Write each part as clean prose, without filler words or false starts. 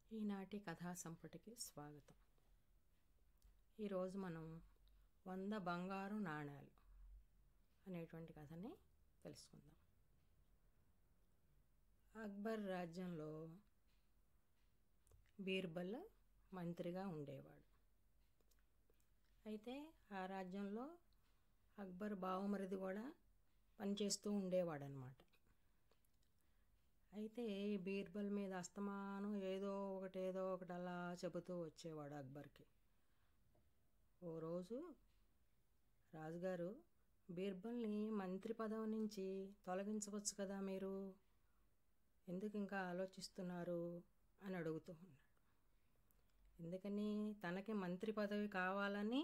ఈనాటి కథా సంపుటికి స్వాగతం. ఈరోజు మనం 100 బంగారు నాణేలు అనేటువంటి కథని తెలుసుకుందాం. అక్బర్ రాజ్యంలో బీర్బల్ మంత్రిగా ఉండేవాడు. అయితే ఆ రాజ్యంలో అక్బర్ బావమరిది కూడా పనిచేస్తూ ఉండేవాడనమాట. అయితే ఈ బీర్బల్ మీద అస్తమానం ఏదో ఒకటి అలా చెబుతూ వచ్చేవాడు అక్బర్కి. ఓ రోజు రాజుగారు, బీర్బల్ని మంత్రి పదవి నుంచి తొలగించవచ్చు కదా, మీరు ఎందుకు ఇంకా ఆలోచిస్తున్నారు అని అడుగుతూ ఉన్నాడు. ఎందుకని? తనకి మంత్రి పదవి కావాలని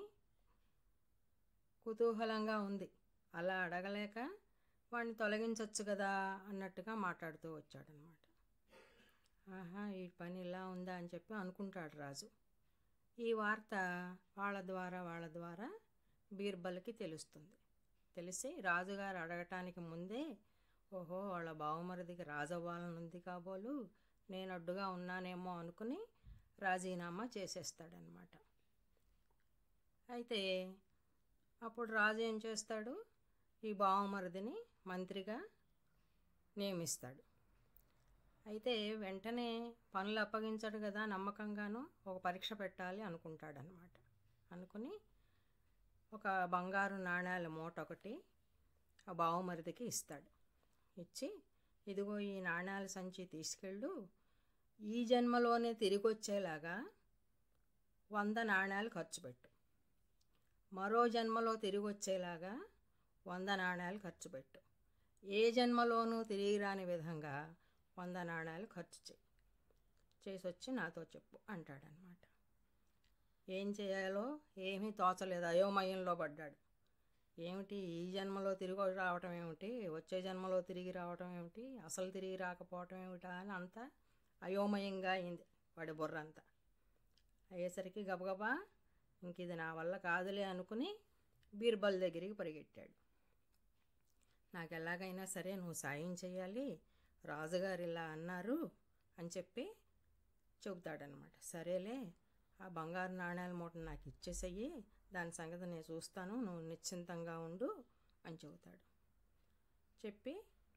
కుతూహలంగా ఉంది. అలా అడగలేక వాడిని తొలగించవచ్చు కదా అన్నట్టుగా మాట్లాడుతూ వచ్చాడనమాట. ఆహా, ఈ పని ఇలా ఉందా అని చెప్పి అనుకుంటాడు రాజు. ఈ వార్త వాళ్ళ ద్వారా బీర్బల్కి తెలుస్తుంది. తెలిసి రాజుగారు అడగటానికి ముందే, ఓహో, వాళ్ళ బావమరిదికి రాజవ్వాలని ఉంది కాబోలు, నేను అడ్డుగా ఉన్నానేమో అనుకుని రాజీనామా చేసేస్తాడనమాట. అయితే అప్పుడు రాజు ఏం చేస్తాడు, ఈ బావమరిదిని మంత్రిగా నియమిస్తాడు. అయితే వెంటనే పనులు అప్పగించాడు కదా, నమ్మకంగాను ఒక పరీక్ష పెట్టాలి అనుకుంటాడనమాట. అనుకుని ఒక బంగారు నాణేల మూట ఒకటి ఆ బావమరిదికి ఇస్తాడు. ఇచ్చి, ఇదిగో ఈ నాణేల సంచి తీసుకెళ్ళు, ఈ జన్మలోనే తిరిగి వచ్చేలాగా 100 నాణేలు ఖర్చు పెట్టు, మరో జన్మలో తిరిగి వచ్చేలాగా 100 నాణేలు ఖర్చు పెట్టు, ఏ జన్మలోనూ తిరిగి రాని విధంగా 100 నాణేలు ఖర్చు చేసి వచ్చి నాతో చెప్పు అంటాడనమాట. ఏం చేయాలో ఏమీ తోచలేదు, అయోమయంలో పడ్డాడు. ఏమిటి, ఈ జన్మలో తిరిగి రావటం ఏమిటి, వచ్చే జన్మలో తిరిగి రావటం ఏమిటి, అసలు తిరిగి రాకపోవటం ఏమిటా అని అంతా అయోమయంగా అయింది వాడి బుర్రంతా. అయ్యేసరికి గబగబా ఇంక ఇది నా వల్ల కాదులే అనుకుని బీర్బల్ దగ్గరికి పరిగెట్టాడు. నాకు ఎలాగైనా సరే నువ్వు సాయం చేయాలి, రాజుగారు ఇలా అన్నారు అని చెప్పి చెబుతాడనమాట. సరేలే, ఆ బంగారు నాణేల మూటను నాకు ఇచ్చేసేయి, దాని సంగతి నేను చూస్తాను, నువ్వు నిశ్చింతంగా ఉండు అని చెబుతాడు. చెప్పి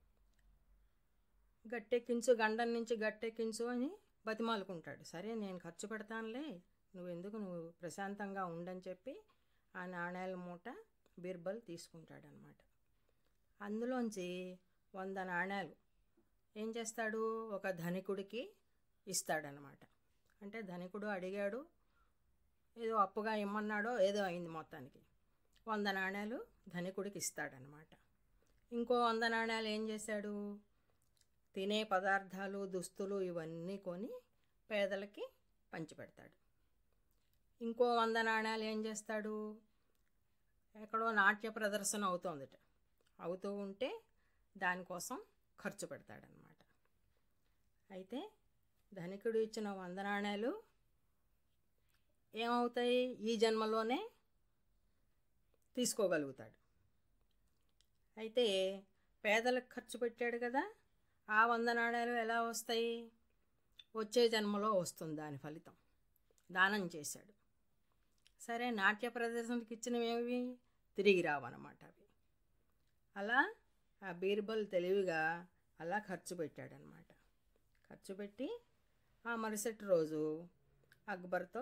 గండం నుంచి గట్టెక్కించు అని బతిమాలుకుంటాడు. సరే, నేను ఖర్చు పెడతానులే, నువ్వు ప్రశాంతంగా ఉండని చెప్పి ఆ నాణేల మూట బీర్బల్ తీసుకుంటాడనమాట. అందులోంచి 100 నాణేలు ఏం చేస్తాడు, ఒక ధనికుడికి ఇస్తాడనమాట. అంటే ధనికుడు అడిగాడు, ఏదో అప్పుగా ఇమ్మన్నాడో ఏదో అయింది, మొత్తానికి 100 నాణేలు ధనికుడికి ఇస్తాడనమాట. ఇంకో 100 నాణేలు ఏం చేశాడు, తినే పదార్థాలు, దుస్తులు ఇవన్నీ కొని పేదలకి పంచిపెడతాడు. ఇంకో 100 నాణేలు ఏం చేస్తాడు, ఎక్కడో నాట్య ప్రదర్శన అవుతూ ఉంటే దానికోసం ఖర్చు పెడతాడనమాట. అయితే ధనికుడు ఇచ్చిన 100 నాణేలు ఏమవుతాయి, ఈ జన్మలోనే తీసుకోగలుగుతాడు. అయితే పేదలకు ఖర్చు పెట్టాడు కదా, ఆ 100 నాణేలు ఎలా వస్తాయి, వచ్చే జన్మలో వస్తుంది దాని ఫలితం, దానం చేశాడు. సరే, నాట్య ప్రదర్శనకి ఇచ్చినవి ఏవి తిరిగి రావన్నమాట అవి. అలా ఆ బీర్బల్ తెలివిగా అలా ఖర్చు పెట్టాడనమాట. ఖర్చు పెట్టి ఆ మరుసటి రోజు అక్బర్తో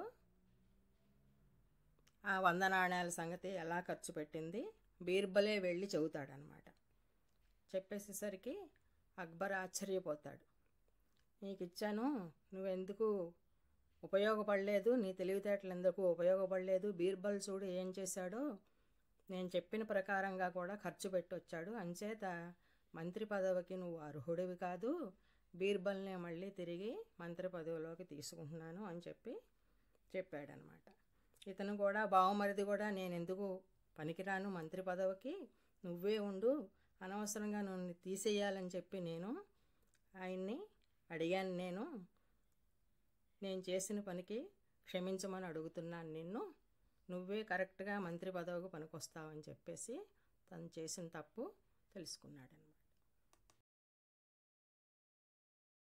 ఆ 100 నాణేల సంగతి ఎలా ఖర్చు పెట్టింది బీర్బలే వెళ్ళి చెబుతాడనమాట. చెప్పేసేసరికి అక్బర్ ఆశ్చర్యపోతాడు. నీకు ఇచ్చాను, నువ్వెందుకు ఉపయోగపడలేదు, నీ తెలివితేటలు ఎందుకు ఉపయోగపడలేదు, బీర్బల్ చూడు ఏం చేశాడో, నేను చెప్పిన ప్రకారంగా కూడా ఖర్చు పెట్టొచ్చాడు, అంచేత మంత్రి పదవికి నువ్వు అర్హుడివి కాదు, బీర్బల్నే మళ్ళీ తిరిగి మంత్రి పదవిలోకి తీసుకుంటున్నాను అని చెప్పాడనమాట. ఇతను కూడా, బావమరిది కూడా, నేను ఎందుకు పనికిరాను మంత్రి పదవికి, నువ్వే ఉండు, అనవసరంగా నన్ను తీసేయాలని చెప్పి నేను ఆయన్ని అడిగాను, నేను చేసిన పనికి క్షమించమని అడుగుతున్నాను నిన్ను, నువ్వే కరెక్ట్గా మంత్రి పదవికి పనికొస్తావని చెప్పేసి తను చేసిన తప్పు తెలుసుకున్నాడనమాట.